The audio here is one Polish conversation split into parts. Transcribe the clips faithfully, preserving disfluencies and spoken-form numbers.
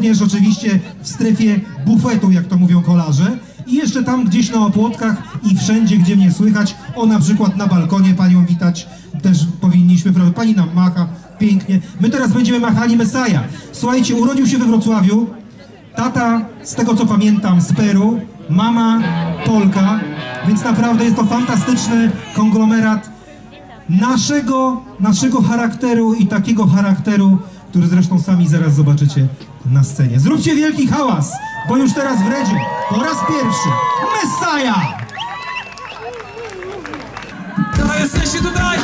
również oczywiście w strefie bufetu, jak to mówią kolarze. I jeszcze tam gdzieś na opłotkach i wszędzie, gdzie mnie słychać, o na przykład na balkonie panią witać też powinniśmy, prawda? Pani nam macha pięknie. My teraz będziemy machali Messiah. Słuchajcie, urodził się we Wrocławiu, tata, z tego co pamiętam, z Peru, mama Polka, więc naprawdę jest to fantastyczny konglomerat naszego, naszego charakteru i takiego charakteru, który zresztą sami zaraz zobaczycie na scenie. Zróbcie wielki hałas, bo już teraz w Redzie po raz pierwszy Messiah! To jesteście tutaj!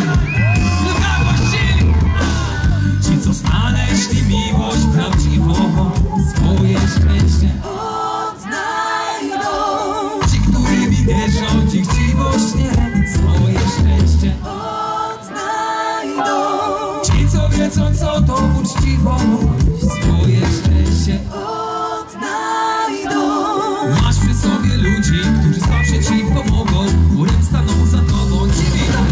Ci, co znaleźli miłość prawdziwą, swoje szczęście odnajdą. Ci, którymi wierzą, ci chciwość nie, swoje szczęście odnajdą. Ci, co wiedzą, co to uczciwość, swoje szczęście odnajdą. Masz przy sobie ludzi, którzy zawsze ci pomogą, którym staną za tobą, ci widzą.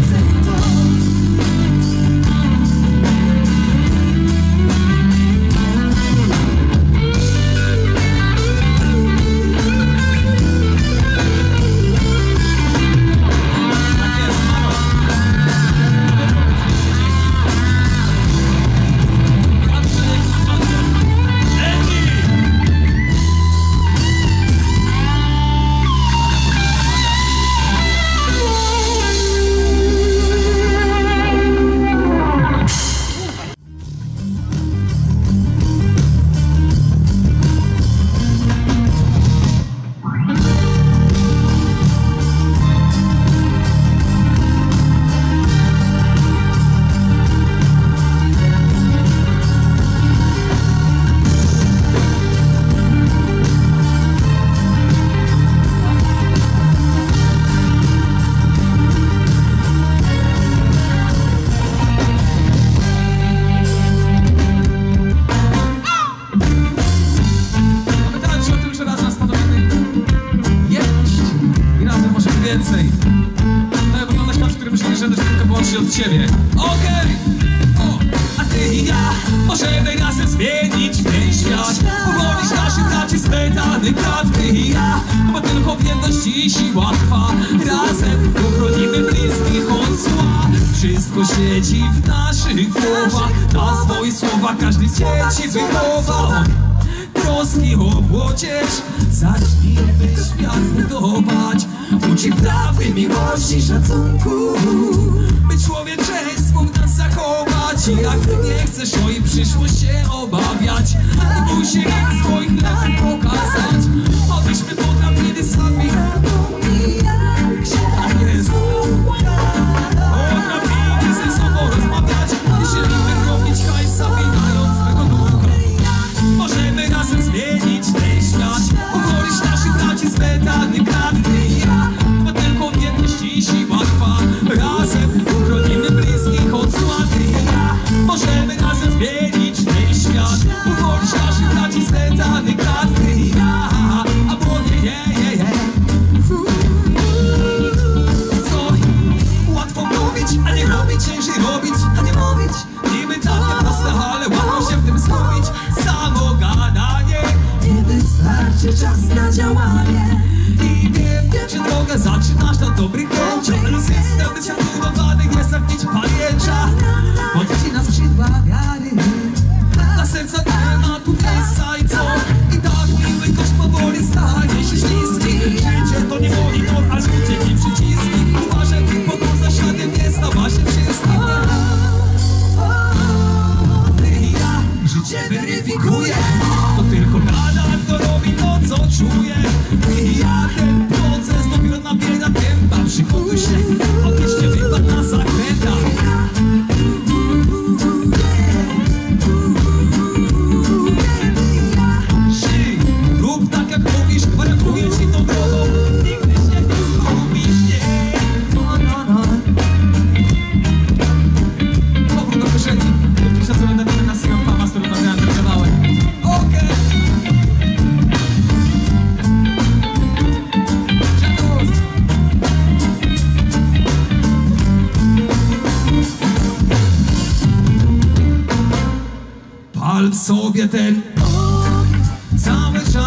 Więcej. To wygląda świat, w którym myślę, że tylko wyłącznie od ciebie. Okej! Okay. A ty i ja możemy razem zmienić ten świat. Uwolnić naszych braci z metanych krat. Ty i ja, bo tylko jedność i siła trwa. Razem uchronimy bliskich od zła. Wszystko siedzi w naszych głowach. Na swoje słowa każdy z dzieci wychowa. Troski o młodzież, zacznijmy świat budować. Uczy prawdy, miłości, szacunku, by człowieczeństwo w nas zachować. I jak nie chcesz o jej przyszłość się obawiać, nie bój się im swoich lat pokazać. Abyśmy potrafili sami tak jest. Potrafili ze sobą rozmawiać. Jeżeli wyrobić hajs, zaminając swego ducha, możemy razem zmienić ten świat. Uwolnić naszych braci z metanych krat. Bo tylko w jedności siła trwa. Razem uchronimy bliskich od zła. Ty i ja możemy razem zmienić ten świat. Uwolnić naszych braci z metanych krat. Ty i ja, a młodie je, je, je. Co? Łatwo mówić, a nie robić. Ciężej robić, a nie mówić. Niby takie proste, ale łatwo się w tym skupić. Samo gadanie nie wystarczy, czas na działanie. I wiem, wiem, że droga zaczynasz na dobrych chęciach. System wystartowany, nie stawnić pajęcza. Odcina skrzydła wiary. Na serca nie ma tu miejsca i co? I tak miły gość powoli stanie się śliski. Życie to nie monitor, a życie nie przyciski. Uważaj, bo poza śladem nie stawa się wszystkim. Ty i ja życie weryfikuje. To tylko nadal to robi to, co czuje. Ty i ja ten proces dopiero nabiera tempa. Przygotuj się, odnieście wypad na zakrętach. Żyj, rób tak jak mówisz, gwarantuję ci tą drogą. Nigdy się nie zgubisz, nie. No, no, no. Powrót do korzeni. Dopiero co będę miał na swoją fama, z którą nagrałem ten kawałek. Okej. Pal w sobie ten ogień,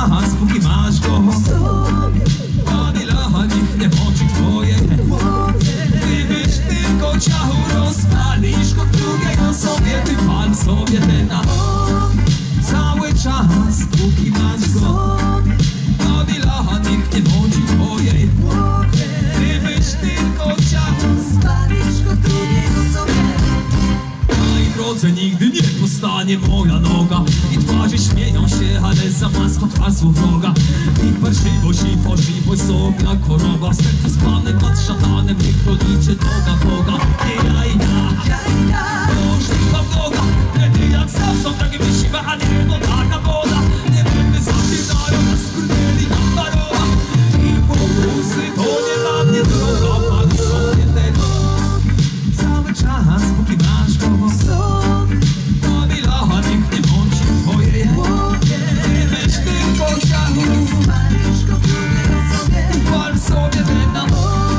czas, póki masz go w sobie. Vanilla, nikt nie włączy twojej głowie. Gdybyś tylko ciało rozpalisz go w drugiej osobie, ty pal sobie ten na cały czas, póki masz go. Vanilla, nikt nie włączy twojej głowie. Gdybyś tylko ciało rozpalisz go w drugiej osobie. Na jej drodze nigdy nie postanie moja noga. I twarze śmieją się, ale za maską twarz wroga. I parszywość i fałszywość są jak choroba. Serce spane nad szatanem, nie chronicie noga Boga. Nie ja i ja, możliwa droga. Wtedy jak sam są takie wysiłe, a nie no taka woda. Nie będę zaczynają nas skurwieli na parowa. I pokusy to nie dla mnie droga. Pan sobie tego cały czas, póki masz go w sobie. Vanilla, nikt nie włączy twojej głowie. Gdybyś tylko chciał spalisz go w drugiej osobie. Pal sobie ten na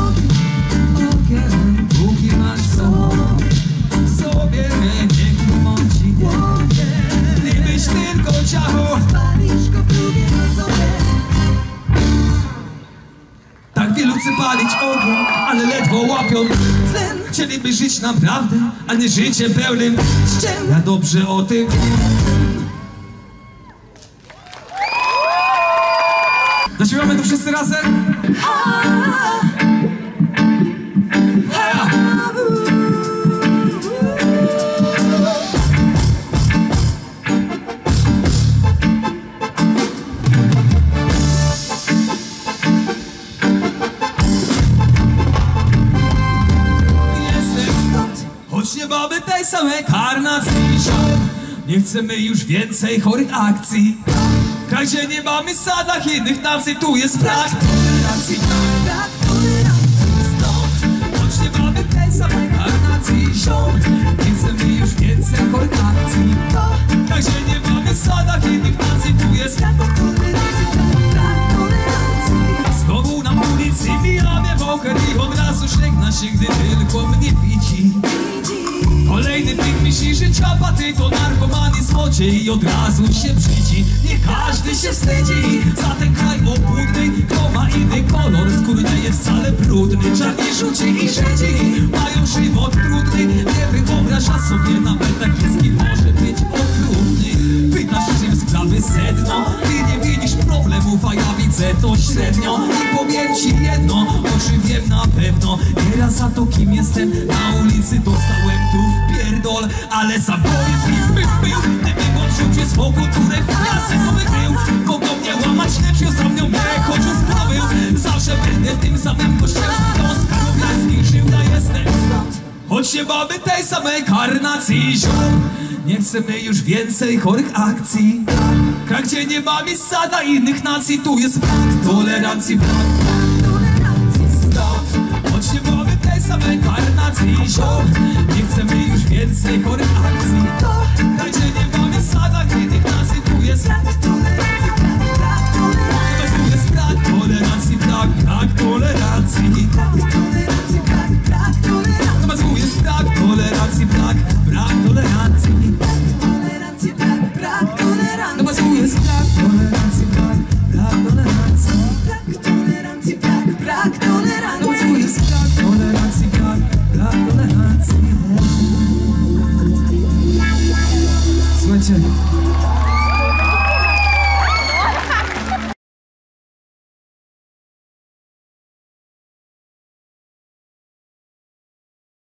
ogień, póki masz sobie. Sobie niech nie włączy głowie. Gdybyś tylko chciał spalisz go w drugiej osobie. Tak wielu chce palić ogień, ale ledwo łapią tlen. Chcieliby żyć naprawdę, a nie życiem pełnym ściem. Ja dobrze o tym zaśpiewamy to wszyscy razem? Choć nie mamy tej samej karnacji, nie chcemy już więcej chorych akcji. Kraj, gdzie nie mamy w sadach innych nacji, tu jest brak tolerancji. Brak tolerancji stąd. Choć nie mamy tej samej karnacji, nie chcemy już więcej chorych akcji. Kraj, gdzie nie mamy w sadach innych nacji, tu jest brak tolerancji. Brak tolerancji. Znowu na ulicy mijamy wocher i od razu żegna się, gdy tylko mnie widzi. Kolejny pik myśli, że ciapaty to narkomani, złodziej i od razu się brzydzi. Nie każdy się wstydzi za ten kraj obłudny. Kto ma inny kolor skóry, nie jest wcale brudny. Czarni, żółci i żydzi mają żywot trudny. Nie wyobraża sobie nawet taki może być okrutny. Pytasz, czym sprawy sedno, ty nie widzisz problemów, a ja widzę to średnio. I powiem ci jedno, oczy wiem na pewno. Nieraz za to, kim jestem na ulicy dostałem tu wpierdol. Ale sam powiedz mi, był, był, gdybym odrzucił swą kulturę w klasy nowych był. Mogą mnie łamać, lecz ja za mną nie chodził sprawy. Zawsze będę tym samym kościelskim, do skarowiańskich żył, ja jestem stąd. Choć nie mamy tej samej karnacji, nie chcemy już więcej chorych akcji. Kraj, gdzie nie ma miejsca dla innych nacji, tu jest brak tolerancji, brak tolerancji stąd. Choć nie mamy tej samej karnacji, nie chcemy już więcej chorych akcji.